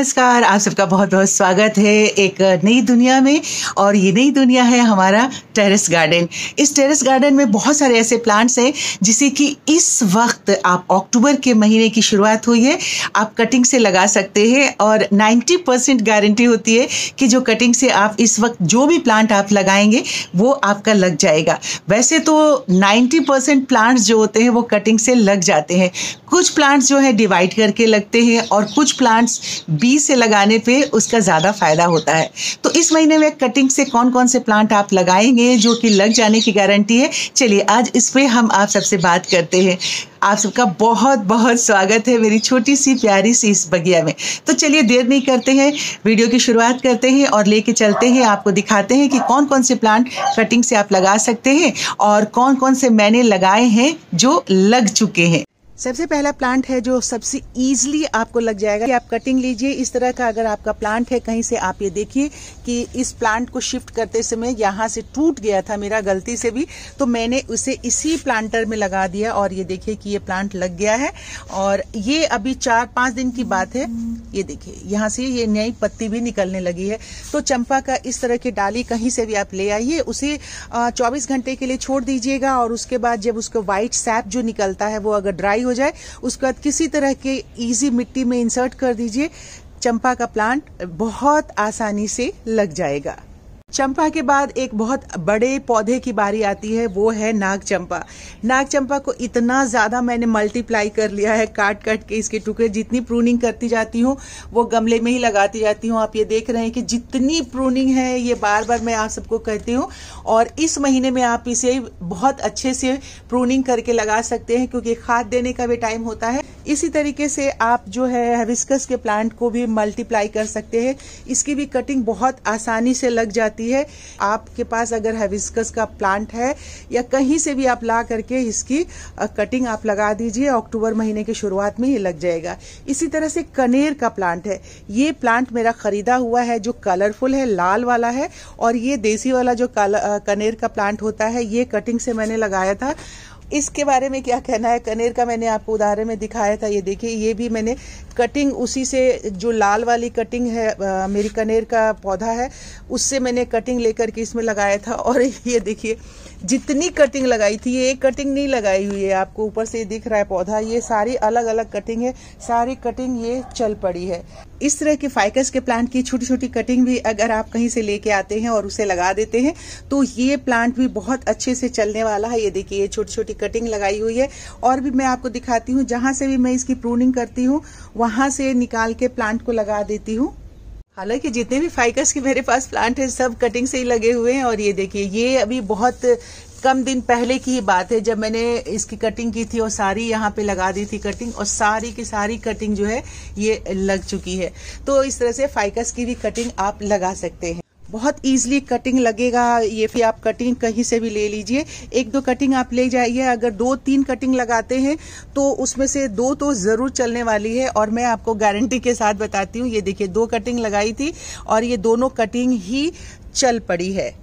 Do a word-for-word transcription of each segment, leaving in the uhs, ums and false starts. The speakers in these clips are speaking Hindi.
नमस्कार, आप सबका बहुत बहुत स्वागत है एक नई दुनिया में। और ये नई दुनिया है हमारा टेरेस गार्डन। इस टेरेस गार्डन में बहुत सारे ऐसे प्लांट्स हैं जिसे कि इस वक्त आप अक्टूबर के महीने की शुरुआत हुई है, आप कटिंग से लगा सकते हैं और नब्बे परसेंट गारंटी होती है कि जो कटिंग से आप इस वक्त जो भी प्लांट आप लगाएंगे वो आपका लग जाएगा। वैसे तो नब्बे परसेंट प्लांट्स जो होते हैं वो कटिंग से लग जाते हैं, कुछ प्लांट्स जो है डिवाइड करके लगते हैं और कुछ प्लांट्स बीज से लगाने पे उसका ज़्यादा फायदा होता है। तो इस महीने में कटिंग से कौन कौन से प्लांट आप लगाएंगे जो कि लग जाने की गारंटी है, चलिए आज इस पे हम आप सबसे बात करते हैं। आप सबका बहुत बहुत स्वागत है मेरी छोटी सी प्यारी सी इस बगिया में। तो चलिए देर नहीं करते हैं, वीडियो की शुरुआत करते हैं और लेके चलते हैं, आपको दिखाते हैं कि कौन कौन से प्लांट कटिंग से आप लगा सकते हैं और कौन कौन से मैंने लगाए हैं जो लग चुके हैं। सबसे पहला प्लांट है जो सबसे इजीली आपको लग जाएगा कि आप कटिंग लीजिए। इस तरह का अगर आपका प्लांट है कहीं से, आप ये देखिए कि इस प्लांट को शिफ्ट करते समय यहाँ से टूट गया था मेरा गलती से भी, तो मैंने उसे इसी प्लांटर में लगा दिया और ये देखिए कि ये प्लांट लग गया है। और ये अभी चार पाँच दिन की बात है, ये देखिए यहाँ से ये नई पत्ती भी निकलने लगी है। तो चंपा का इस तरह की डाली कहीं से भी आप ले आइए, उसे चौबीस घंटे के लिए छोड़ दीजिएगा और उसके बाद जब उसका व्हाइट सैप जो निकलता है वो अगर ड्राई हो जाए उसके बाद किसी तरह के इजी मिट्टी में इंसर्ट कर दीजिए। चंपा का प्लांट बहुत आसानी से लग जाएगा। चंपा के बाद एक बहुत बड़े पौधे की बारी आती है, वो है नाग चंपा। नाग चंपा को इतना ज़्यादा मैंने मल्टीप्लाई कर लिया है, काट काट के इसके टुकड़े, जितनी प्रूनिंग करती जाती हूँ वो गमले में ही लगाती जाती हूँ। आप ये देख रहे हैं कि जितनी प्रूनिंग है ये बार बार मैं आप सबको कहती हूँ। और इस महीने में आप इसे बहुत अच्छे से प्रूनिंग करके लगा सकते हैं क्योंकि खाद देने का भी टाइम होता है। इसी तरीके से आप जो है हिबिस्कस के प्लांट को भी मल्टीप्लाई कर सकते हैं, इसकी भी कटिंग बहुत आसानी से लग जाती है। आपके पास अगर हिबिस्कस का प्लांट है या कहीं से भी आप ला करके इसकी कटिंग आप लगा दीजिए, अक्टूबर महीने की शुरुआत में ये लग जाएगा। इसी तरह से कनेर का प्लांट है, ये प्लांट मेरा खरीदा हुआ है जो कलरफुल है, लाल वाला है। और ये देसी वाला जो कनेर का प्लांट होता है ये कटिंग से मैंने लगाया था। इसके बारे में क्या कहना है, कनेर का मैंने आपको उदाहरण में दिखाया था। ये देखिए ये भी मैंने कटिंग उसी से, जो लाल वाली कटिंग है आ, मेरी कनेर का पौधा है उससे मैंने कटिंग लेकर के इसमें लगाया था। और ये देखिए जितनी कटिंग लगाई थी, ये एक कटिंग नहीं लगाई हुई है, आपको ऊपर से दिख रहा है पौधा, ये सारी अलग अलग कटिंग है, सारी कटिंग ये चल पड़ी है। इस तरह के फाइकस के प्लांट की छोटी छोटी कटिंग भी अगर आप कहीं से लेके आते हैं और उसे लगा देते हैं तो ये प्लांट भी बहुत अच्छे से चलने वाला है। ये देखिए ये छोटी छोटी कटिंग लगाई हुई है और भी मैं आपको दिखाती हूँ। जहां से भी मैं इसकी प्रूनिंग करती हूँ वहां से निकाल के प्लांट को लगा देती हूँ। हालांकि जितने भी फाइकस के मेरे पास प्लांट है सब कटिंग से ही लगे हुए हैं। और ये देखिए ये अभी बहुत कम दिन पहले की ही बात है जब मैंने इसकी कटिंग की थी और सारी यहाँ पे लगा दी थी कटिंग, और सारी की सारी कटिंग जो है ये लग चुकी है। तो इस तरह से फाइकस की भी कटिंग आप लगा सकते हैं, बहुत इजीली कटिंग लगेगा। ये फिर आप कटिंग कहीं से भी ले लीजिए, एक दो कटिंग आप ले जाइए। अगर दो तीन कटिंग लगाते हैं तो उसमें से दो तो जरूर चलने वाली है और मैं आपको गारंटी के साथ बताती हूँ। ये देखिए दो कटिंग लगाई थी और ये दोनों कटिंग ही चल पड़ी है।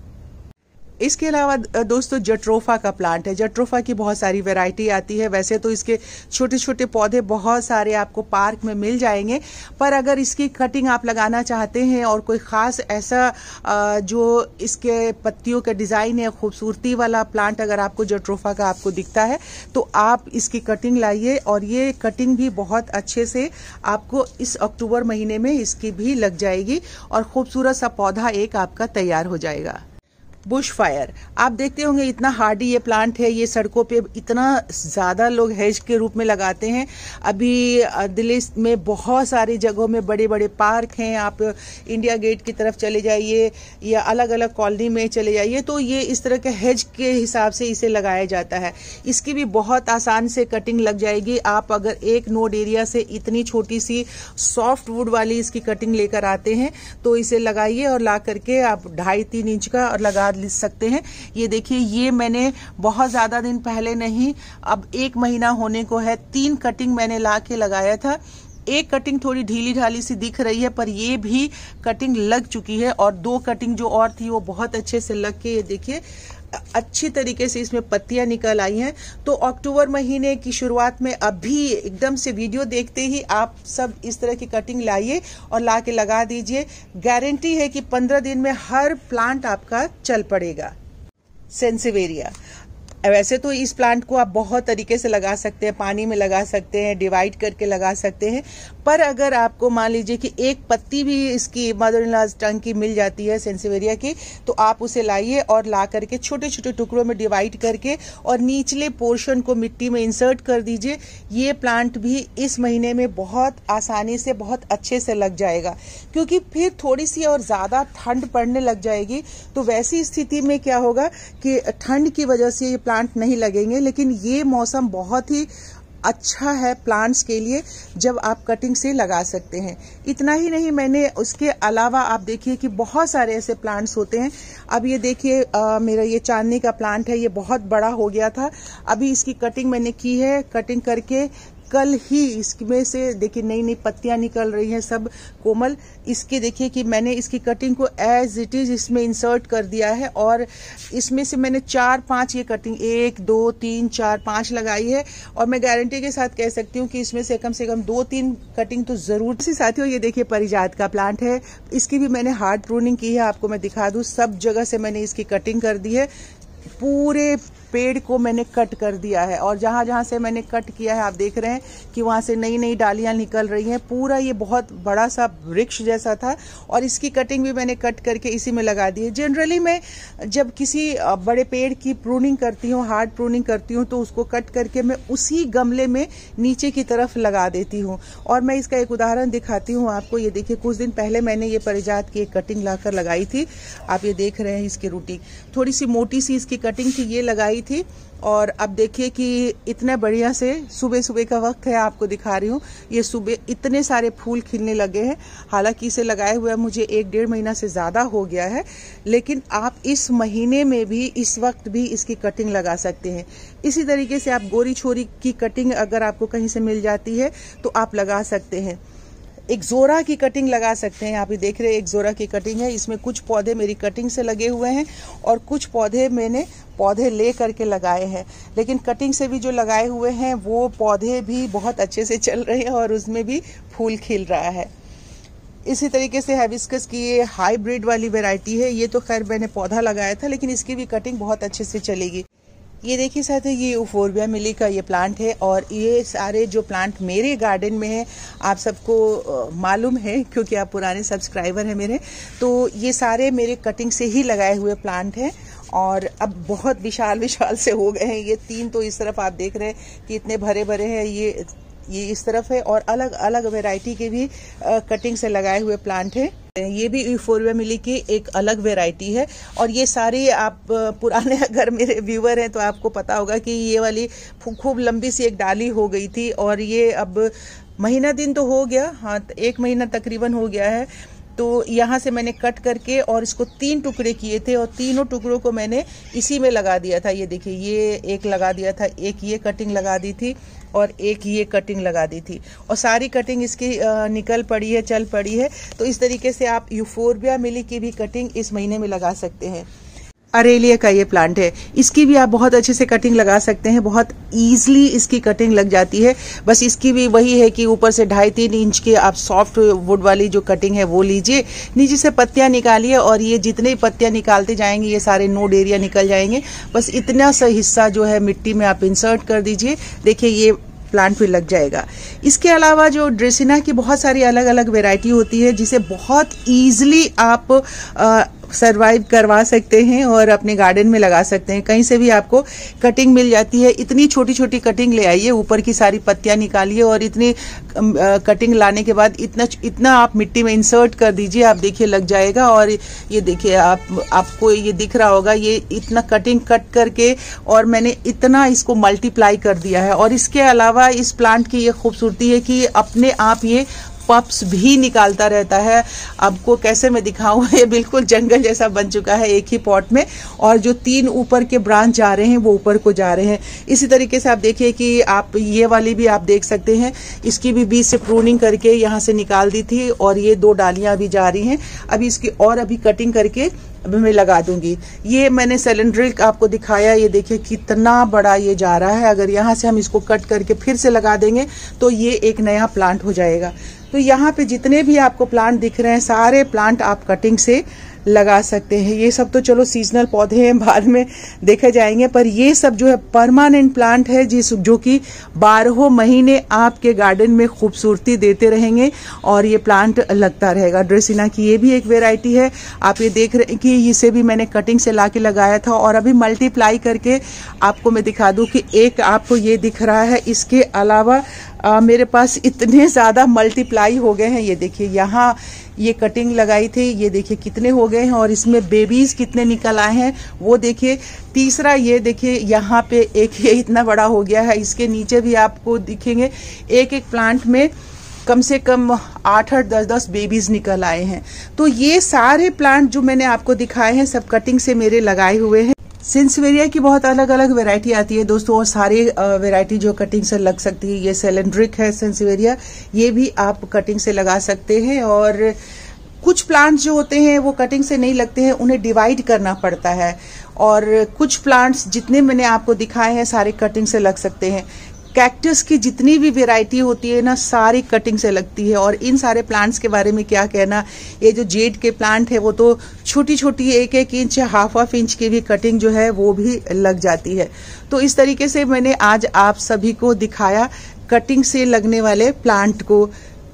इसके अलावा दोस्तों जट्रोफा का प्लांट है। जट्रोफा की बहुत सारी वैरायटी आती है, वैसे तो इसके छोटे छोटे पौधे बहुत सारे आपको पार्क में मिल जाएंगे, पर अगर इसकी कटिंग आप लगाना चाहते हैं और कोई ख़ास ऐसा जो इसके पत्तियों का डिज़ाइन है, खूबसूरती वाला प्लांट अगर आपको जट्रोफा का आपको दिखता है तो आप इसकी कटिंग लाइए और ये कटिंग भी बहुत अच्छे से आपको इस अक्टूबर महीने में इसकी भी लग जाएगी और खूबसूरत सा पौधा एक आपका तैयार हो जाएगा। बुश फायर, आप देखते होंगे इतना हार्डी ये प्लांट है, ये सड़कों पे इतना ज़्यादा लोग हेज के रूप में लगाते हैं। अभी दिल्ली में बहुत सारी जगहों में बड़े बड़े पार्क हैं, आप इंडिया गेट की तरफ चले जाइए या अलग अलग कॉलोनी में चले जाइए तो ये इस तरह के हेज के हिसाब से इसे लगाया जाता है। इसकी भी बहुत आसान से कटिंग लग जाएगी। आप अगर एक नोड एरिया से इतनी छोटी सी सॉफ्ट वुड वाली इसकी कटिंग लेकर आते हैं तो इसे लगाइए और ला करके आप ढाई तीन इंच का और लगा लिख सकते हैं। ये देखिए ये मैंने बहुत ज्यादा दिन पहले नहीं, अब एक महीना होने को है, तीन कटिंग मैंने ला के लगाया था। एक कटिंग थोड़ी ढीली ढाली सी दिख रही है पर ये भी कटिंग लग चुकी है और दो कटिंग जो और थी वो बहुत अच्छे से लग के, ये देखिए अच्छी तरीके से इसमें पत्तियां निकल आई हैं। तो अक्टूबर महीने की शुरुआत में अभी एकदम से वीडियो देखते ही आप सब इस तरह की कटिंग लाइए और ला के लगा दीजिए। गारंटी है कि पंद्रह दिन में हर प्लांट आपका चल पड़ेगा। सेंसिवेरिया, वैसे तो इस प्लांट को आप बहुत तरीके से लगा सकते हैं, पानी में लगा सकते हैं, डिवाइड करके लगा सकते हैं, पर अगर आपको मान लीजिए कि एक पत्ती भी इसकी मदर इन लॉ टंग की मिल जाती है सेंसिवेरिया की, तो आप उसे लाइए और ला करके छोटे छोटे टुकड़ों में डिवाइड करके और निचले पोर्शन को मिट्टी में इंसर्ट कर दीजिए। ये प्लांट भी इस महीने में बहुत आसानी से बहुत अच्छे से लग जाएगा, क्योंकि फिर थोड़ी सी और ज़्यादा ठंड पड़ने लग जाएगी। तो वैसी स्थिति में क्या होगा कि ठंड की वजह से ये प्लांट नहीं लगेंगे, लेकिन ये मौसम बहुत ही अच्छा है प्लांट्स के लिए जब आप कटिंग से लगा सकते हैं। इतना ही नहीं, मैंने उसके अलावा आप देखिए कि बहुत सारे ऐसे प्लांट्स होते हैं। अब ये देखिए मेरा ये चांदनी का प्लांट है, ये बहुत बड़ा हो गया था। अभी इसकी कटिंग मैंने की है, कटिंग करके कल ही इसमें से देखिए नई नई पत्तियां निकल रही हैं, सब कोमल। इसके देखिए कि मैंने इसकी कटिंग को एज इट इज इसमें इंसर्ट कर दिया है और इसमें से मैंने चार पांच ये कटिंग एक दो तीन चार पांच लगाई है और मैं गारंटी के साथ कह सकती हूँ कि इसमें से कम से कम दो तीन कटिंग तो जरूर। इसी साथियों, ये देखिए पारिजात का प्लांट है, इसकी भी मैंने हार्ड प्रूनिंग की है। आपको मैं दिखा दूं, सब जगह से मैंने इसकी कटिंग कर दी है, पूरे पेड़ को मैंने कट कर दिया है और जहां जहां से मैंने कट किया है आप देख रहे हैं कि वहां से नई नई डालियां निकल रही हैं। पूरा ये बहुत बड़ा सा वृक्ष जैसा था और इसकी कटिंग भी मैंने कट करके इसी में लगा दी है। जनरली मैं जब किसी बड़े पेड़ की प्रूनिंग करती हूँ, हार्ड प्रूनिंग करती हूँ, तो उसको कट करके मैं उसी गमले में नीचे की तरफ लगा देती हूँ। और मैं इसका एक उदाहरण दिखाती हूँ आपको। ये देखिए, कुछ दिन पहले मैंने ये पारिजात की एक कटिंग लाकर लगाई थी। आप ये देख रहे हैं इसकी रूटिंग, थोड़ी सी मोटी सी इसकी कटिंग थी, ये लगाई थी। और अब देखिए कि इतना बढ़िया से सुबह सुबह का वक्त है, आपको दिखा रही हूँ, ये सुबह इतने सारे फूल खिलने लगे हैं। हालांकि इसे लगाए हुए मुझे एक डेढ़ महीना से ज़्यादा हो गया है, लेकिन आप इस महीने में भी इस वक्त भी इसकी कटिंग लगा सकते हैं। इसी तरीके से आप गोरी छोरी की कटिंग अगर आपको कहीं से मिल जाती है तो आप लगा सकते हैं। एक जोरा की कटिंग लगा सकते हैं। आप ये देख रहे हैं एक जोरा की कटिंग है, इसमें कुछ पौधे मेरी कटिंग से लगे हुए हैं और कुछ पौधे मैंने पौधे ले करके लगाए हैं। लेकिन कटिंग से भी जो लगाए हुए हैं वो पौधे भी बहुत अच्छे से चल रहे हैं और उसमें भी फूल खिल रहा है। इसी तरीके से हाइबिस्कस की ये हाइब्रिड वाली वैरायटी है, ये तो खैर मैंने पौधा लगाया था, लेकिन इसकी भी कटिंग बहुत अच्छे से चलेगी। ये देखिए साथ ये यूफोर्बिया मिली का ये प्लांट है और ये सारे जो प्लांट मेरे गार्डन में है आप सबको मालूम है क्योंकि आप पुराने सब्सक्राइबर हैं मेरे। तो ये सारे मेरे कटिंग से ही लगाए हुए प्लांट हैं और अब बहुत विशाल विशाल से हो गए हैं। ये तीन तो इस तरफ आप देख रहे हैं कि इतने भरे भरे हैं, ये ये इस तरफ है और अलग अलग वैरायटी के भी कटिंग से लगाए हुए प्लांट है। ये भी यूफोर्बिया मिली की एक अलग वैरायटी है और ये सारी आप पुराने अगर मेरे व्यूअर हैं तो आपको पता होगा कि ये वाली खूब लंबी सी एक डाली हो गई थी और ये अब महीना दिन तो हो गया, हाँ एक महीना तकरीबन हो गया है। तो यहाँ से मैंने कट करके और इसको तीन टुकड़े किए थे और तीनों टुकड़ों को मैंने इसी में लगा दिया था। ये देखिए, ये एक लगा दिया था, एक ये कटिंग लगा दी थी और एक ये कटिंग लगा दी थी और सारी कटिंग इसकी निकल पड़ी है, चल पड़ी है। तो इस तरीके से आप यूफोर्बिया मिली की भी कटिंग इस महीने में लगा सकते हैं। अरेलिया का ये प्लांट है, इसकी भी आप बहुत अच्छे से कटिंग लगा सकते हैं, बहुत ईजिली इसकी कटिंग लग जाती है। बस इसकी भी वही है कि ऊपर से ढाई तीन इंच के आप सॉफ्ट वुड वाली जो कटिंग है वो लीजिए, नीचे से पत्तियां निकालिए और ये जितने पत्तियां निकालते जाएंगे ये सारे नोड एरिया निकल जाएंगे। बस इतना सा हिस्सा जो है मिट्टी में आप इंसर्ट कर दीजिए, देखिए ये प्लांट भी लग जाएगा। इसके अलावा जो ड्रेसिना की बहुत सारी अलग अलग वैरायटी होती है जिसे बहुत ईजिली आप आ, सरवाइव करवा सकते हैं और अपने गार्डन में लगा सकते हैं। कहीं से भी आपको कटिंग मिल जाती है, इतनी छोटी छोटी कटिंग ले आइए, ऊपर की सारी पत्तियां निकालिए और इतनी कटिंग लाने के बाद इतना इतना आप मिट्टी में इंसर्ट कर दीजिए, आप देखिए लग जाएगा। और ये देखिए आप आपको ये दिख रहा होगा, ये इतना कटिंग कट करके और मैंने इतना इसको मल्टीप्लाई कर दिया है। और इसके अलावा इस प्लांट की ये खूबसूरती है कि अपने आप ये पप्स भी निकालता रहता है। आपको कैसे मैं दिखाऊं, ये बिल्कुल जंगल जैसा बन चुका है एक ही पॉट में और जो तीन ऊपर के ब्रांच जा रहे हैं वो ऊपर को जा रहे हैं। इसी तरीके से आप देखिए कि आप ये वाली भी आप देख सकते हैं, इसकी भी बीज से प्रूनिंग करके यहाँ से निकाल दी थी और ये दो डालियां अभी जा रही हैं। अभी इसकी और अभी कटिंग करके मैं लगा दूंगी। ये मैंने सिलेंड्रिक आपको दिखाया, ये देखिए कितना बड़ा ये जा रहा है। अगर यहाँ से हम इसको कट करके फिर से लगा देंगे तो ये एक नया प्लांट हो जाएगा। तो यहाँ पे जितने भी आपको प्लांट दिख रहे हैं सारे प्लांट आप कटिंग से लगा सकते हैं। ये सब तो चलो सीजनल पौधे हैं, बाद में देखे जाएंगे, पर ये सब जो है परमानेंट प्लांट है जिस जो कि बारह महीने आपके गार्डन में खूबसूरती देते रहेंगे और ये प्लांट लगता रहेगा। ड्रेसिना की ये भी एक वेराइटी है, आप ये देख रहे हैं कि इसे भी मैंने कटिंग से ला के लगाया था और अभी मल्टीप्लाई करके आपको मैं दिखा दूं कि एक आपको ये दिख रहा है। इसके अलावा आ, मेरे पास इतने ज़्यादा मल्टीप्लाई हो गए हैं। ये देखिए यहाँ ये कटिंग लगाई थी, ये देखिए कितने हो गए हैं और इसमें बेबीज कितने निकल आए हैं वो देखिए। तीसरा ये देखिए यहाँ पे एक ये इतना बड़ा हो गया है, इसके नीचे भी आपको दिखेंगे एक एक प्लांट में कम से कम आठ आठ दस दस बेबीज निकल आए हैं। तो ये सारे प्लांट जो मैंने आपको दिखाए हैं सब कटिंग से मेरे लगाए हुए हैं। सेंसवेरिया की बहुत अलग अलग वैरायटी आती है दोस्तों और सारी वैरायटी जो कटिंग से लग सकती है। ये सिलेंड्रिक है सेंसवेरिया, ये भी आप कटिंग से लगा सकते हैं। और कुछ प्लांट्स जो होते हैं वो कटिंग से नहीं लगते हैं, उन्हें डिवाइड करना पड़ता है। और कुछ प्लांट्स जितने मैंने आपको दिखाए हैं सारे कटिंग से लग सकते हैं। कैक्टस की जितनी भी वैरायटी होती है ना सारी कटिंग से लगती है। और इन सारे प्लांट्स के बारे में क्या कहना, ये जो जेड के प्लांट है वो तो छोटी छोटी एक एक इंच हाफ हाफ इंच की भी कटिंग जो है वो भी लग जाती है। तो इस तरीके से मैंने आज आप सभी को दिखाया कटिंग से लगने वाले प्लांट को,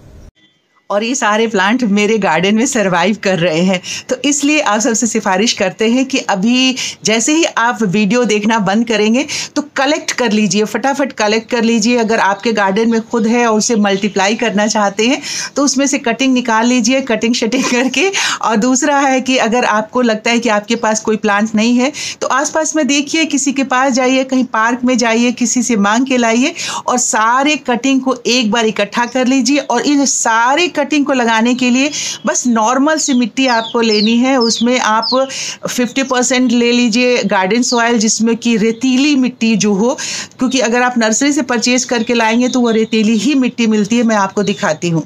और ये सारे प्लांट मेरे गार्डन में सरवाइव कर रहे हैं। तो इसलिए आप सबसे सिफारिश करते हैं कि अभी जैसे ही आप वीडियो देखना बंद करेंगे तो कलेक्ट कर लीजिए, फटाफट कलेक्ट कर लीजिए। अगर आपके गार्डन में खुद है और उसे मल्टीप्लाई करना चाहते हैं तो उसमें से कटिंग निकाल लीजिए, कटिंग शटिंग करके। और दूसरा है कि अगर आपको लगता है कि आपके पास कोई प्लांट नहीं है तो आसपास में देखिए, किसी के पास जाइए, कहीं पार्क में जाइए, किसी से मांग के लाइए और सारे कटिंग को एक बार इकट्ठा कर लीजिए। और इन सारे कटिंग को लगाने के लिए बस नॉर्मल सी मिट्टी आपको लेनी है, उसमें आप पचास परसेंट ले लीजिए गार्डन सॉइल जिसमें कि रेतीली मिट्टी जो हो, क्योंकि अगर आप नर्सरी से परचेज करके लाएंगे तो वो रेतीली ही मिट्टी मिलती है। मैं आपको दिखाती हूँ,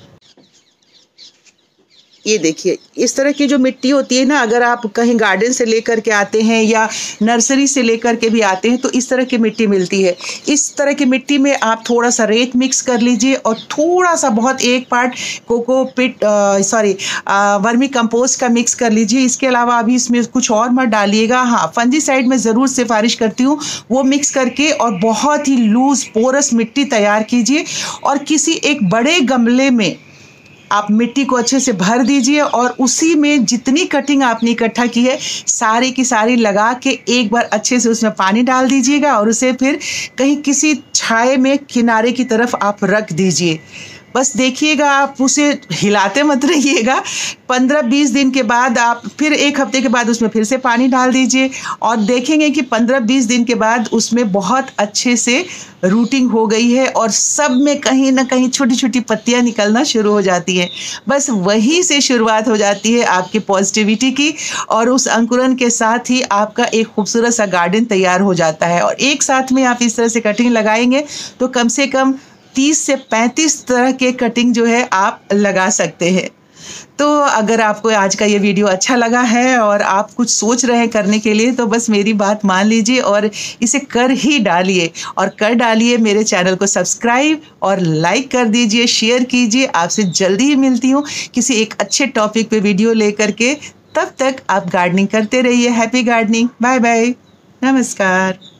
ये देखिए इस तरह की जो मिट्टी होती है ना, अगर आप कहीं गार्डन से लेकर के आते हैं या नर्सरी से लेकर के भी आते हैं तो इस तरह की मिट्टी मिलती है। इस तरह की मिट्टी में आप थोड़ा सा रेत मिक्स कर लीजिए और थोड़ा सा बहुत एक part cocopeat sorry vermicompost का मिक्स कर लीजिए। इसके अलावा अभी इसमें कुछ और मत डालिएगा। हाँ, फंजीसाइड में ज़रूर सिफारिश करती हूँ, वो मिक्स करके और बहुत ही लूज पोरस मिट्टी तैयार कीजिए और किसी एक बड़े गमले में आप मिट्टी को अच्छे से भर दीजिए और उसी में जितनी कटिंग आपने इकट्ठा की है सारी की सारी लगा के एक बार अच्छे से उसमें पानी डाल दीजिएगा और उसे फिर कहीं किसी छाए में किनारे की तरफ आप रख दीजिए। बस देखिएगा, आप उसे हिलाते मत रहिएगा। पंद्रह बीस दिन के बाद आप फिर एक हफ्ते के बाद उसमें फिर से पानी डाल दीजिए और देखेंगे कि पंद्रह बीस दिन के बाद उसमें बहुत अच्छे से रूटिंग हो गई है और सब में कहीं ना कहीं छोटी छोटी पत्तियां निकलना शुरू हो जाती हैं। बस वहीं से शुरुआत हो जाती है आपकी पॉजिटिविटी की और उस अंकुरन के साथ ही आपका एक खूबसूरत सा गार्डन तैयार हो जाता है। और एक साथ में आप इस तरह से कटिंग लगाएंगे तो कम से कम तीस से पैंतीस तरह के कटिंग जो है आप लगा सकते हैं। तो अगर आपको आज का ये वीडियो अच्छा लगा है और आप कुछ सोच रहे हैं करने के लिए तो बस मेरी बात मान लीजिए और इसे कर ही डालिए और कर डालिए। मेरे चैनल को सब्सक्राइब और लाइक कर दीजिए, शेयर कीजिए। आपसे जल्दी ही मिलती हूँ किसी एक अच्छे टॉपिक पे वीडियो लेकर के। तब तक आप गार्डनिंग करते रहिए। हैप्पी गार्डनिंग, बाय बाय, नमस्कार।